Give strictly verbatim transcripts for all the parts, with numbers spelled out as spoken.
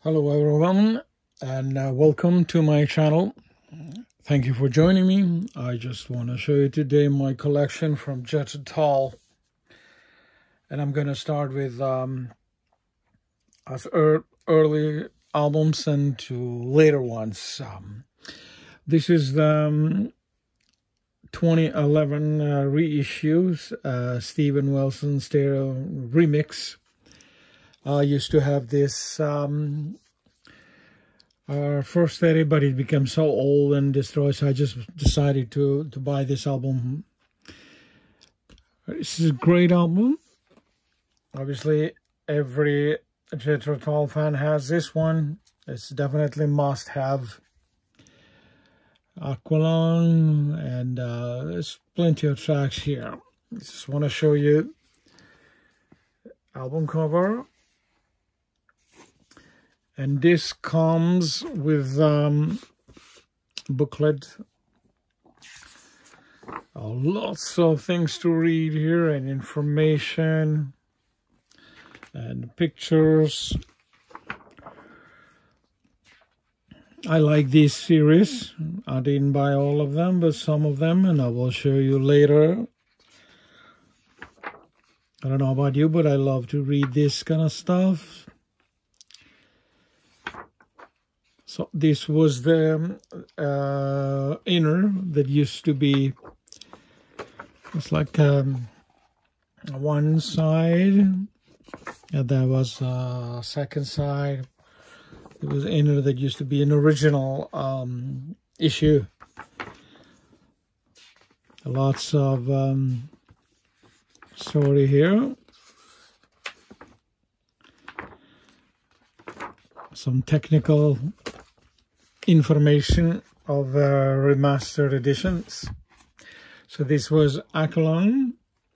Hello everyone, and uh, welcome to my channel. Thank you for joining me. I just want to show you today my collection from Jethro Tull, and I'm going to start with um, as er early albums and to later ones. Um, this is the um, twenty eleven uh, reissues, uh, Steven Wilson stereo remix. I used to have this um, uh, first edit, but it became so old and destroyed, so I just decided to, to buy this album. This is a great album. Obviously, every Jethro Tull fan has this one. It's definitely must-have. Aqualung, and uh, there's plenty of tracks here. Just want to show you album cover. And this comes with um, booklet. Uh, lots of things to read here, and information and pictures. I like this series. I didn't buy all of them, but some of them, and I will show you later. I don't know about you, but I love to read this kind of stuff. So this was the uh, inner that used to be, it's like um, one side, and there was a second side. It was inner that used to be an original um, issue. Lots of um, story here. Some technical information of uh, remastered editions. So this was Aqualung,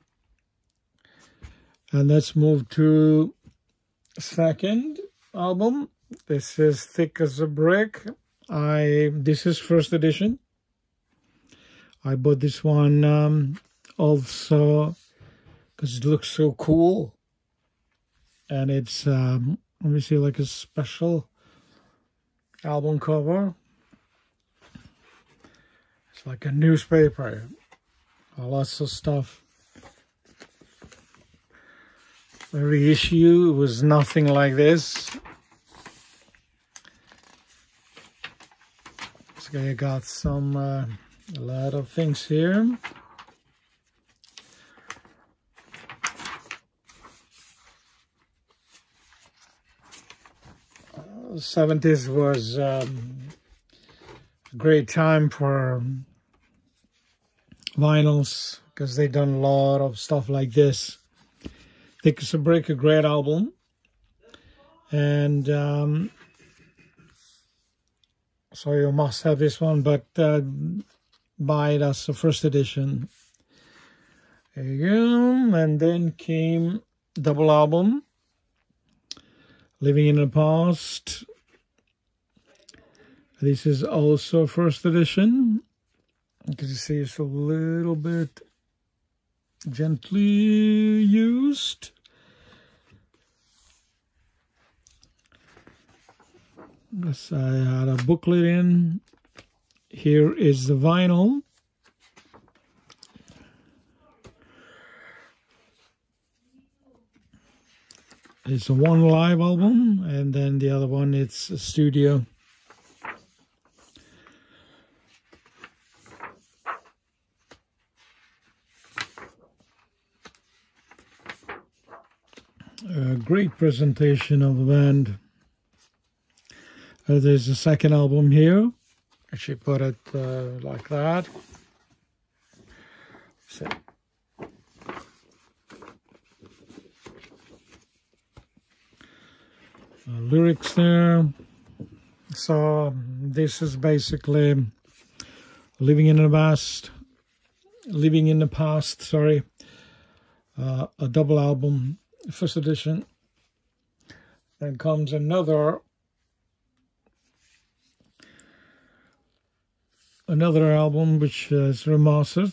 and let's move to second album. This is Thick as a Brick. I this is first edition. I bought this one um, also because it looks so cool, and it's um, let me see, like a special album cover. It's like a newspaper. Lots of stuff. The reissue was nothing like this. So I got some uh, a lot of things here. seventies was um, a great time for vinyls because they done a lot of stuff like this. Thick as a Brick, a great album, and um, so you must have this one, but uh, buy it as the first edition. There you go. And then came double album, Living in the Past. This is also first edition. You can see it's a little bit gently used. Yes, I had a booklet in. Here is the vinyl. It's a one live album, and then the other one, it's a studio. A great presentation of the band. Uh, there's a second album here. She put it uh, like that. So. Uh, lyrics there. So this is basically living in the past. Living in the past. Sorry, uh, a double album, first edition. Then comes another another album which is remastered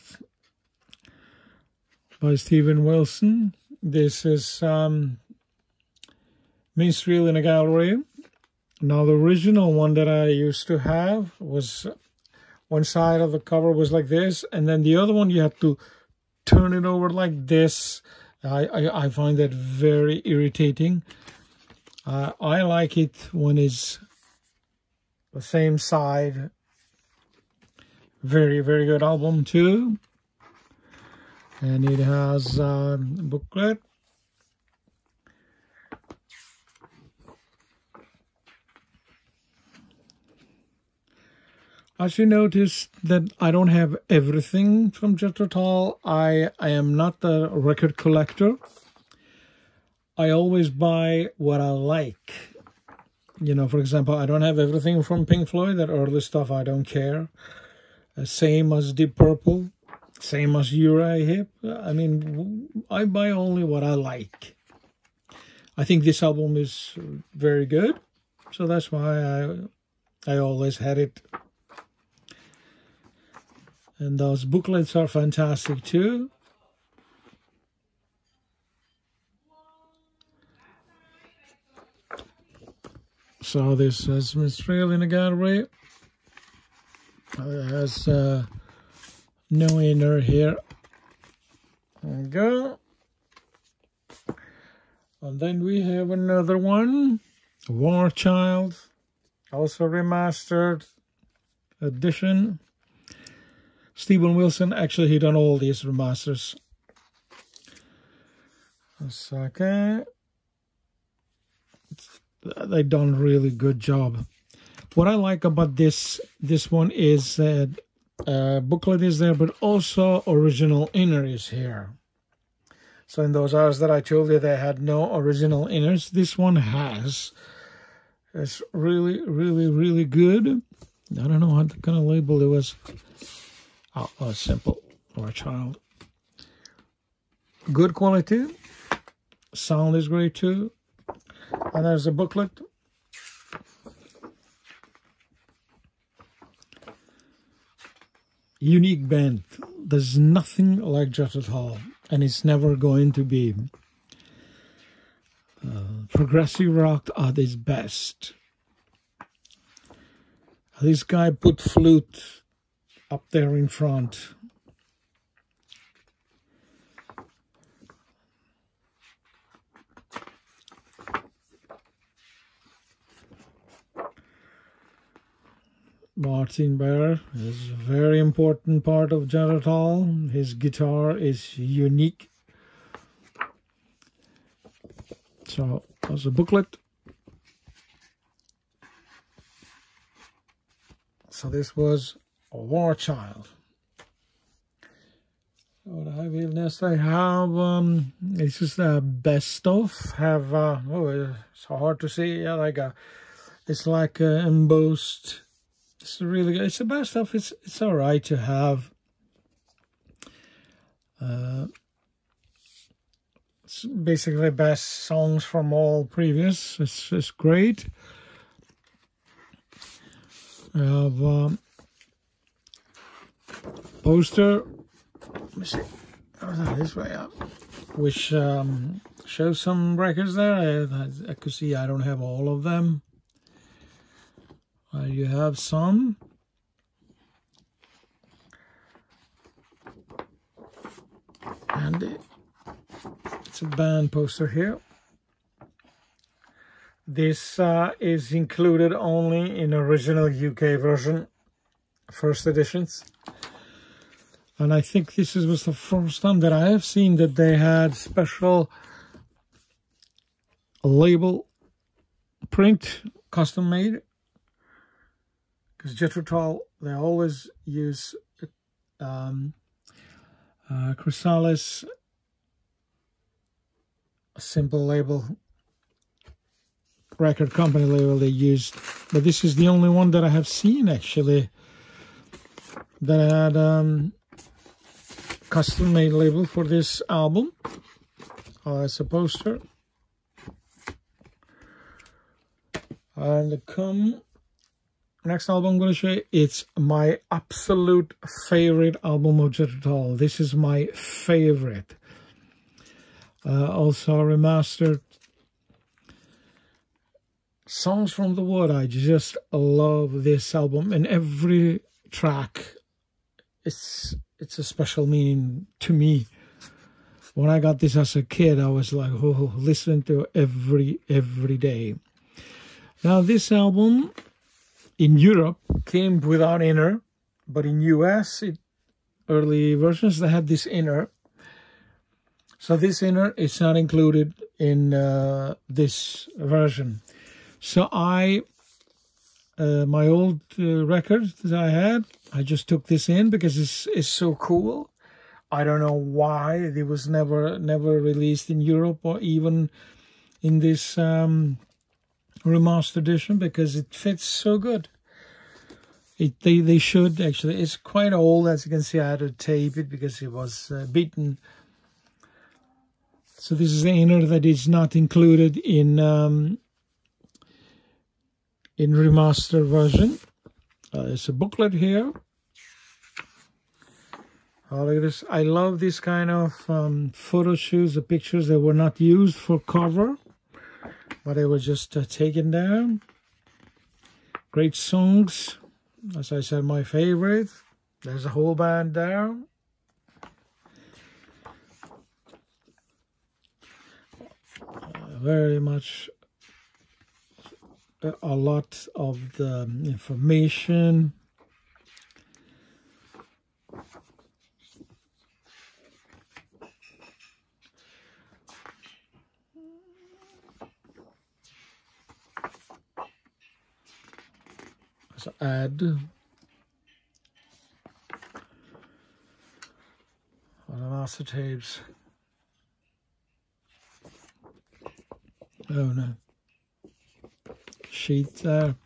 by Steven Wilson. This is um, Minstrel in a Gallery. Now, the original one that I used to have was one side of the cover was like this, and then the other one you have to turn it over like this. I, I, I find that very irritating. Uh, I like it when it's the same side. Very, very good album too. And it has a booklet. As you notice that I don't have everything from Jethro Tull. I, I am not a record collector. I always buy what I like. You know, for example, I don't have everything from Pink Floyd. That early stuff, I don't care. Uh, same as Deep Purple. Same as Uriah Heep. I mean, I buy only what I like. I think this album is very good. So that's why I, I always had it. And those booklets are fantastic too. So this is Miss Trail in the Gallery. It has uh, no inner here. There we go. And then we have another one, War Child, also remastered edition. Steven Wilson, actually he done all these remasters. A second. They done a really good job. What I like about this this one is that uh, booklet is there, but also original inner is here. So in those hours that I told you they had no original inners, this one has. It's really, really, really good. I don't know what kind of label it was. Oh, oh, simple. War Child. Good quality. Sound is great too. And there's a booklet. Unique band. There's nothing like Jethro Tull, and it's never going to be. Uh, progressive rock at its best. This guy put flute up there in front. Martin Bare is a very important part of Jethro Tull. His guitar is unique. So there's a booklet. So this was a War Child. What I have here next, I have um, this is the best of. Have uh, oh, it's hard to see. Yeah, like a, it's like a embossed. It's really good. It's the best of. It's it's all right to have. Uh, it's basically best songs from all previous. It's it's great. I have um, poster. Let me see. Oh, this way up, which um, shows some records there. I, I could see I don't have all of them. Uh, you have some. And it, it's a band poster here. This uh, is included only in original U K version, first editions. And I think this is, was the first time that I have seen that they had special label print, custom made. Because Jethro Tull, they always use um, uh, Chrysalis, a simple label, record company label they used. But this is the only one that I have seen actually that had um, custom made label for this album. Oh, it's a poster. And the come next album I'm going to show you, it's my absolute favorite album of Jethro Tull. This is my favorite. Uh, also remastered. Songs from the Wood. I just love this album, and every track, it's it's a special meaning to me. When I got this as a kid, I was like, oh, listening to every every day. Now, this album in Europe came without inner, but in U S, it, early versions, they had this inner. So this inner is not included in uh, this version. So I, uh, my old uh, record that I had, I just took this in because it's, it's so cool. I don't know why it was never never released in Europe or even in this um, remastered edition, because it fits so good. It, they, they should actually. It's quite old, as you can see. I had to tape it because it was uh, beaten. So this is the inner that is not included in um, in remastered version. Uh, there's a booklet here. Oh, look at this. I love this kind of um, photo shoots, the pictures that were not used for cover, but they were just uh, taken down. Great songs. As I said, my favorite. There's a whole band there. Uh, very much uh, a lot of the information. So add on the master tapes. Oh no, sheet there.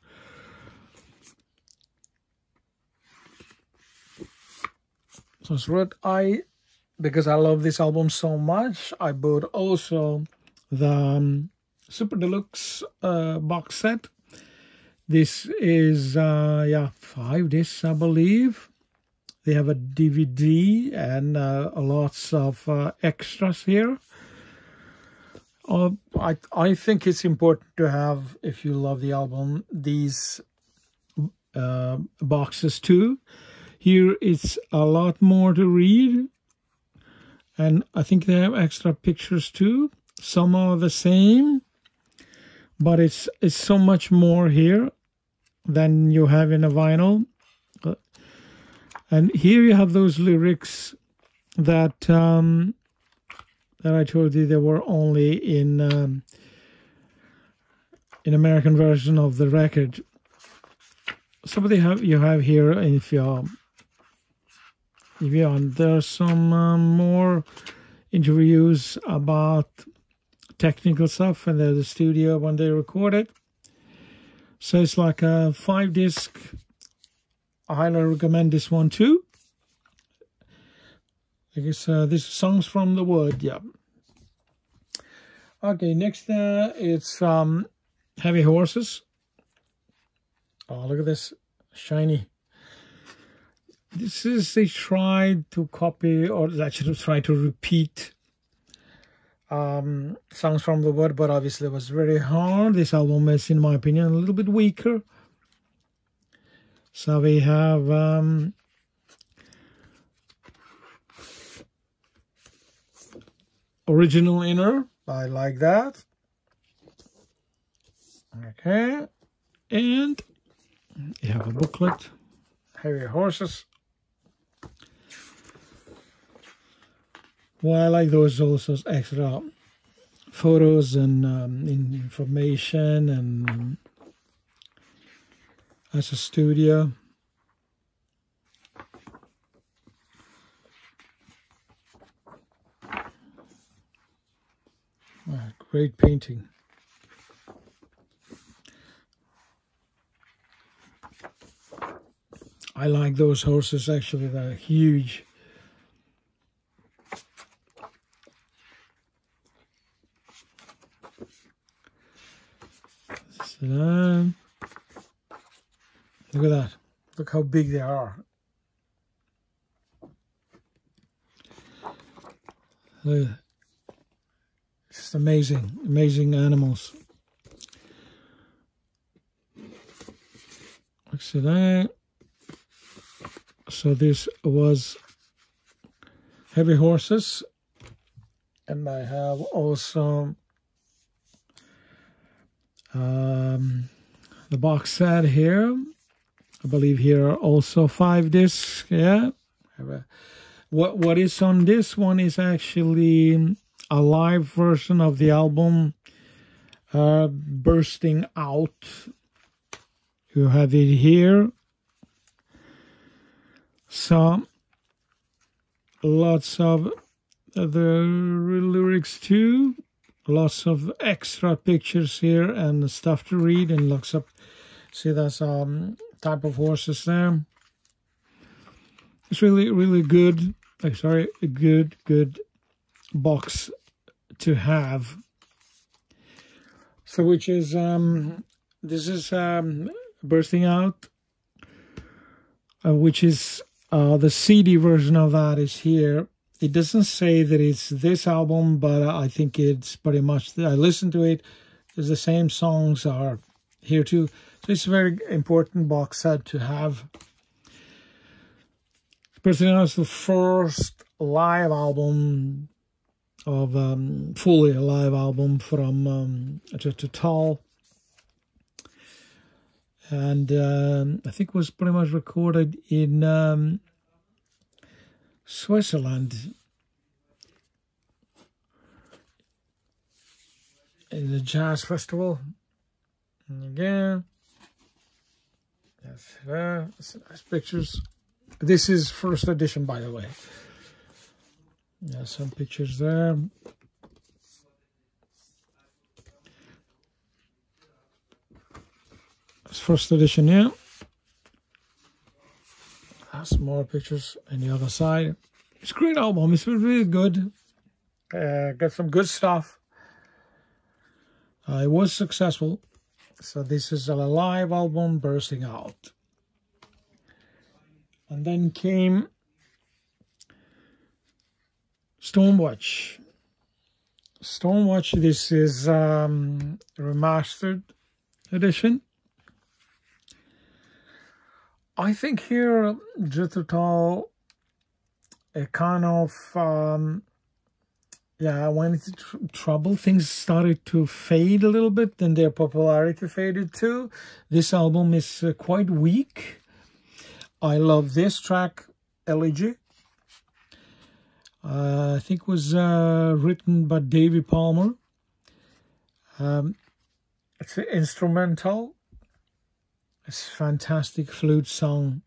So it's what I, because I love this album so much, I bought also the um, Super Deluxe uh, box set. This is, uh, yeah, five discs, I believe. They have a D V D and uh, lots of uh, extras here. Uh, I, I think it's important to have, if you love the album, these uh, boxes too. Here it's a lot more to read. And I think they have extra pictures too. Some are the same, but it's, it's so much more here than you have in a vinyl. Uh, and here you have those lyrics that um, that I told you they were only in um, in American version of the record. So they have you have here, if you if you on there's some um, more interviews about technical stuff and the studio when they recorded. So it's like a five disc. I highly recommend this one too. I guess uh, this is Songs from the Wood, yeah. Okay, next uh, it's um, Heavy Horses. Oh, look at this, shiny. This is, they tried to copy, or actually tried to repeat Um, Songs from the Wood, but obviously it was very hard. This album is, in my opinion, a little bit weaker. So we have um, original inner. I like that. Okay. And you have a booklet. Heavy Horses. Well, I like those also extra photos and um, information, and as a studio. Wow, great painting. I like those horses actually, they're huge. So, look at that. Look how big they are. Look, just amazing, amazing animals. see that. So this was Heavy Horses, and I have also um, the box set here. I believe here are also five discs. Yeah. What what is on this one is actually a live version of the album, uh, Bursting Out. You have it here. So lots of the lyrics too. Lots of extra pictures here and stuff to read, and looks up. See, that's um type of horses there. It's really, really good. I'm sorry, a good, good box to have. So, which is um, this is um, Bursting Out, uh, which is uh, the C D version of that is here. It doesn't say that it's this album, but I think it's pretty much. I listened to it. There's the same songs are here too. So it's a very important box set to have. Bursting Out is the first live album of um, fully a live album from um, Jethro Tull, and um, I think it was pretty much recorded in um, Switzerland, in the jazz festival. And again, yes, uh, nice pictures. This is first edition, by the way. Yeah, some pictures there. It's first edition, yeah. That's more pictures on the other side. It's a great album. It's really good. Uh, got some good stuff. Uh, it was successful. So this is a live album, Bursting Out. And then came Stormwatch. Stormwatch, this is um, remastered edition. I think here Jethro Tull, it kind of, um, yeah, went into tr trouble. Things started to fade a little bit, and their popularity faded too. This album is uh, quite weak. I love this track, Elegy. Uh, I think it was uh, written by Davy Palmer. Um, it's an instrumental. It's a fantastic flute song.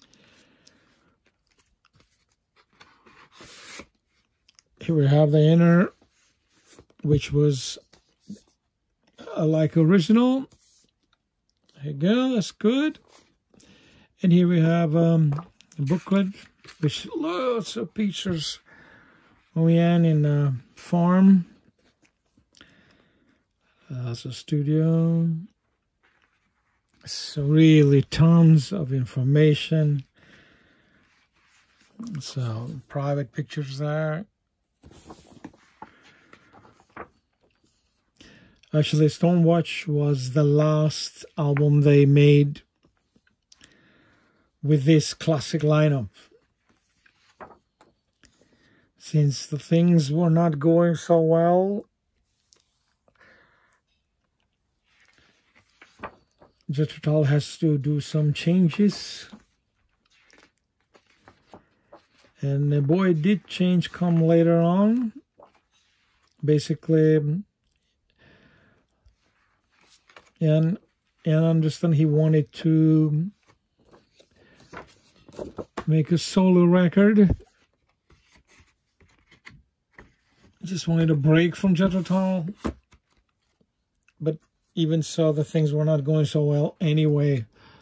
Here we have the inner, which was uh, like original. There you go, that's good. And here we have um, a booklet, which lots of pictures. Leanne in a farm. That's a studio. So really tons of information. So private pictures there. Actually, Stormwatch was the last album they made with this classic lineup. Since the things were not going so well, Jethro Tull has to do some changes. And the boy did change come later on. Basically, and and understand he wanted to make a solo record. Just wanted a break from Jethro Tull. But even so, the things were not going so well anyway.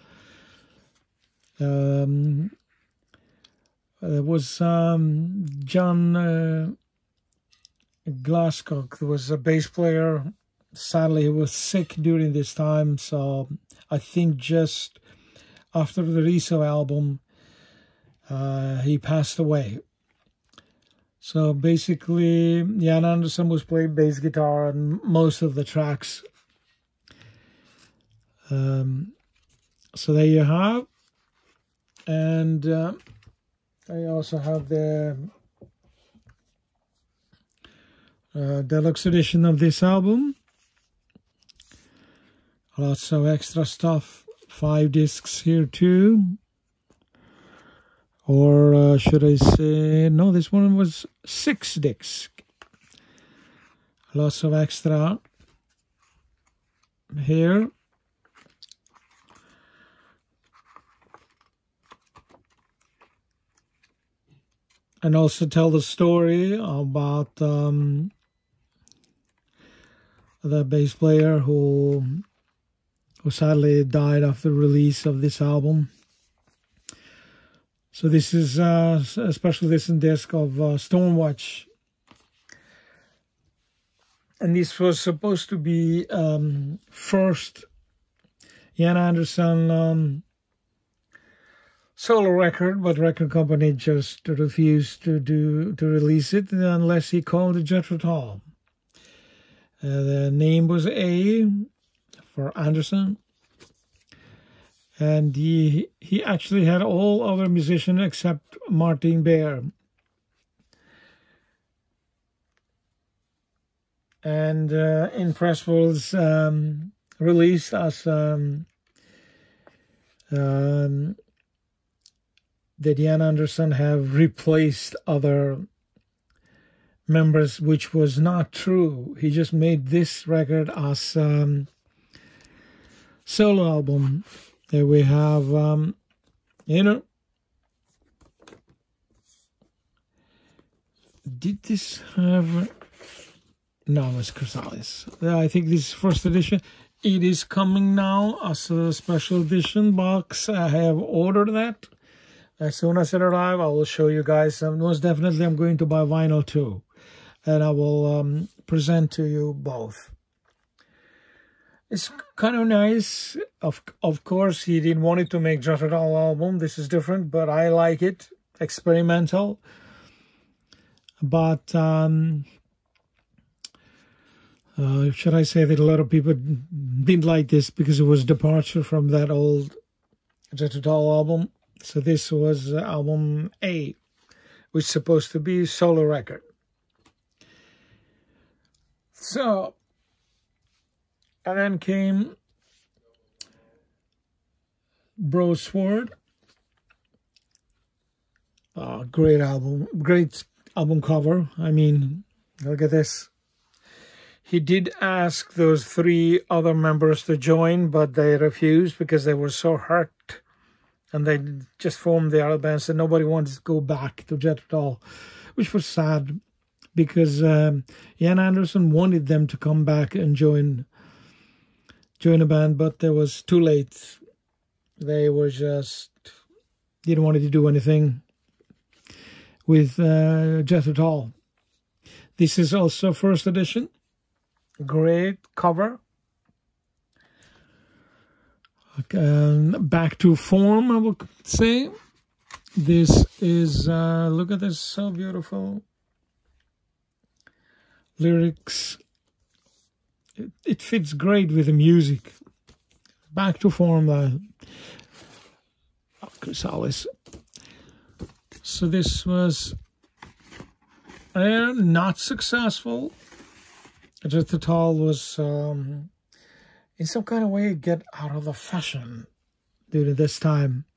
Um, there was um, John uh, Glasscock. There was a bass player. Sadly, he was sick during this time. So I think just after the release of the album, uh, he passed away. So basically, Jan Anderson was playing bass guitar on most of the tracks. Um, So there you have. And uh, I also have the uh, deluxe edition of this album. Lots of extra stuff. Five discs here too. Or uh, should I say, no, this one was six discs. Lots of extra here. And also tell the story about um, the bass player who, who sadly died after the release of this album. So this is uh, a special edition disc of uh, Stormwatch. And this was supposed to be um, first Jan Andersson um, solo record, but record company just refused to do to release it unless he called it Jethro Tull. Uh, the name was A for Andersson. And he he actually had all other musicians except Martin Beer. And uh, Impress was um, released as um, um, that Jan Andersson have replaced other members, which was not true. He just made this record as um, solo album. There we have, um, you know, did this have, no, it's Chrysalis. I think this is first edition. It is coming now as a special edition box. I have ordered that. As soon as it arrives, I will show you guys. Um, most definitely, I'm going to buy vinyl too. And I will um, present to you both. It's kind of nice. Of of course, he didn't want it to make Jethro Tull album. This is different, but I like it. Experimental. But um, uh, should I say that a lot of people didn't like this because it was departure from that old Jethro Tull album. So this was album A, which is supposed to be a solo record. So, and then came Broadsword. Uh, great album, great album cover. I mean, look at this. He did ask those three other members to join, but they refused because they were so hurt. And they just formed the other band, so nobody wanted to go back to Jethro Tull, which was sad because um, Jan Andersson wanted them to come back and join join a band, but it was too late. They were just didn't want to do anything with uh, Jethro Tull. This is also first edition. Great cover. Um, back to form, I would say. This is, uh, look at this, so beautiful. Lyrics. It, it fits great with the music. Back to form, uh, oh, Chrysalis. So this was uh, not successful. Jethro Tull was... Um, in some kind of way, get out of the fashion due to this time.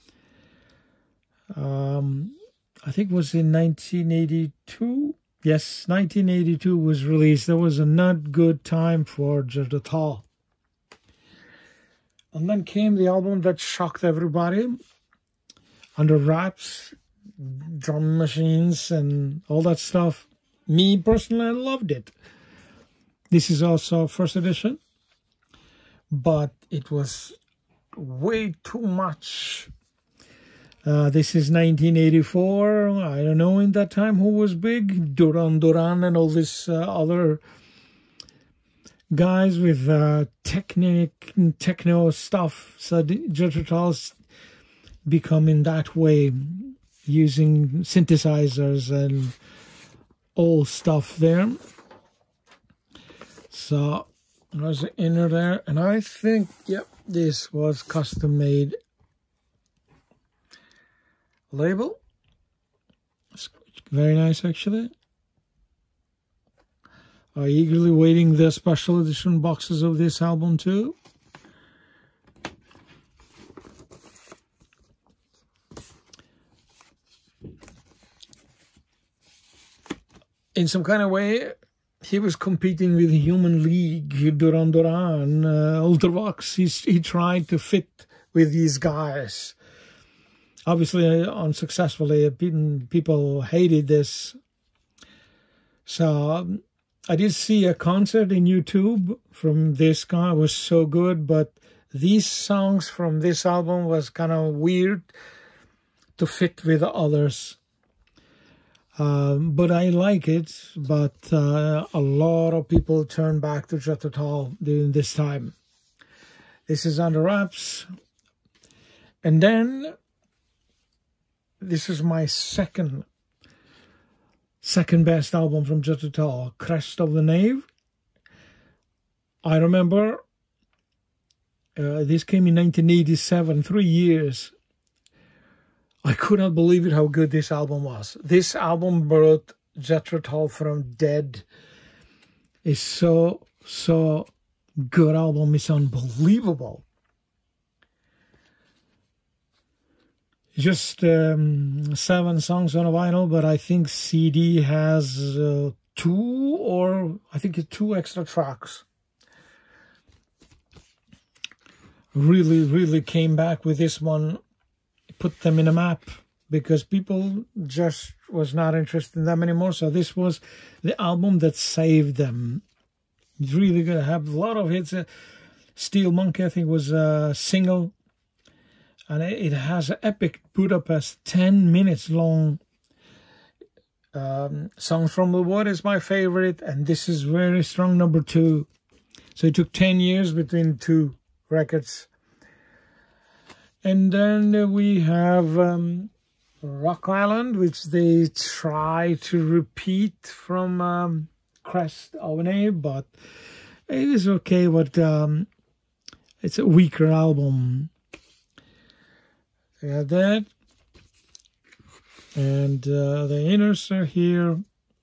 Um, I think it was in nineteen eighty-two. Yes, nineteen eighty-two was released. That was a not good time for Jethro Tull. And then came the album that shocked everybody. Under Wraps, drum machines, and all that stuff. Me, personally, I loved it. This is also first edition. But it was way too much. Uh, this is nineteen eighty-four. I don't know in that time who was big. Duran Duran and all this uh, other guys with uh, technic, techno stuff. So Jethro Tull's becoming that way, using synthesizers and all stuff there. So There's an inner there, and I think, yep, this was custom made label. It's very nice, actually. I'm eagerly waiting the special edition boxes of this album too. In some kind of way, he was competing with Human League, Duran Duran, uh, Ultravox. He's, he tried to fit with these guys. Obviously, uh, unsuccessfully, people hated this. So um, I did see a concert in YouTube from this guy. It was so good, but these songs from this album was kind of weird to fit with others. Um, but I like it, but uh, a lot of people turned back to Jethro Tull during this time. This is Under Wraps. And then, this is my second, second best album from Jethro Tull, Crest of the Knave. I remember, uh, this came in nineteen eighty-seven, three years. I could not believe it how good this album was. This album brought Jethro Tull from dead. It's so, so good album. It's unbelievable. Just um, seven songs on a vinyl, but I think C D has uh, two or I think it's two extra tracks. Really, really came back with this one. Put them in a map because people just was not interested in them anymore. So this was the album that saved them. It's really good. Have a lot of hits. Steel Monkey, I think, was a single. And it has an epic Budapest, ten minutes long. Um, Songs from the Wood is my favorite. And this is very strong, number two. So it took ten years between two records. And then we have um, Rock Island, which they try to repeat from um, Crest of the Knave, but it is okay, but um, it's a weaker album. We have that. And uh, the inners are here.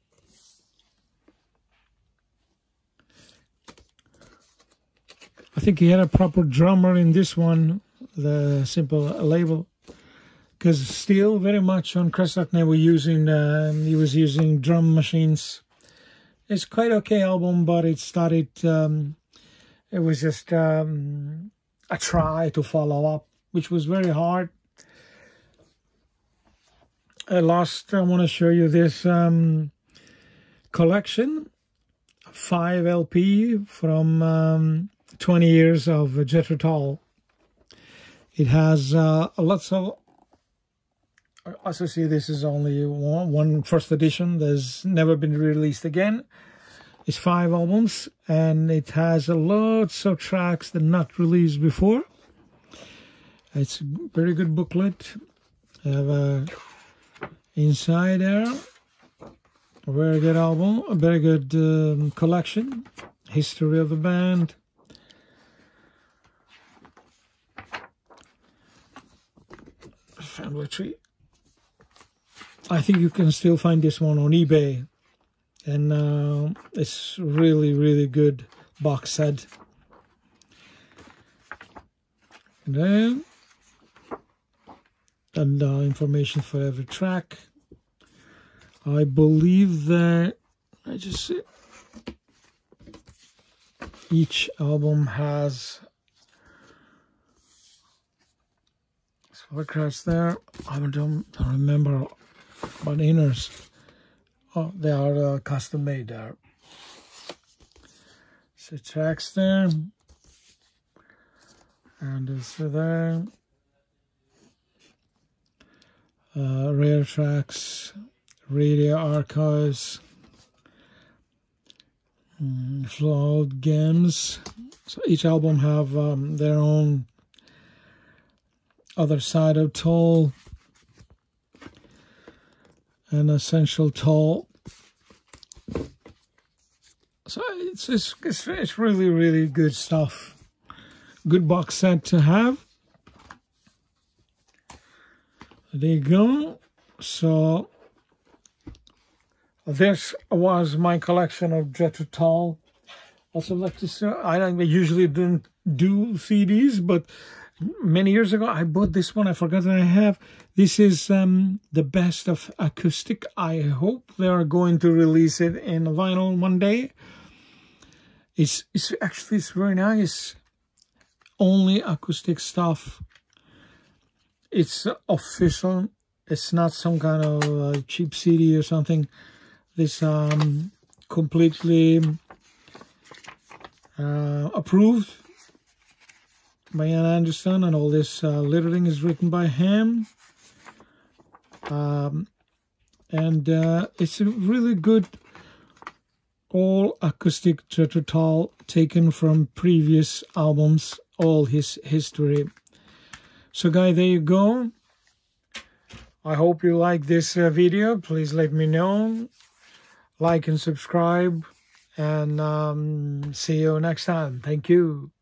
I think he had a proper drummer in this one. The simple label, because still very much on Crest of the Knave were using uh, he was using drum machines. It's quite okay album, but it started um, it was just um, a try to follow up, which was very hard. At last, I want to show you this um, collection, five L P from um, twenty years of Jethro Tull. It has uh, lots of, as I see, this is only one, one first edition. There's never been released again. It's five albums, and it has lots of tracks that are not released before. It's a very good booklet. I have a inside there, a very good album, a very good um, collection, history of the band. Family tree. I think you can still find this one on eBay, and uh, it's really, really good box set. And then and uh, information for every track. I believe that I just see each album has photographs there. I don't, don't remember what inners. Oh, they are uh, custom made there. So tracks there, and it's there. Uh, rare tracks, radio archives, um, flawed games. So each album have um, their own other side of Tull, an essential Tull. So it's, it's, it's, it's really, really good stuff. Good box set to have. There you go. So this was my collection of Jethro Tull. Also, like to say, I usually didn't do C Ds, but many years ago I bought this one. I forgot that I have. This is um, the best of acoustic. I hope they are going to release it in vinyl one day. It's, it's actually it's very nice. Only acoustic stuff. It's official. It's not some kind of uh, cheap C D or something. This um completely uh, approved by Ian Anderson, and all this uh, lettering is written by him. Um, and uh, it's a really good all acoustic Jethro Tull taken from previous albums, all his history. So guys, there you go. I hope you like this uh, video. Please let me know. Like and subscribe. And um, see you next time. Thank you.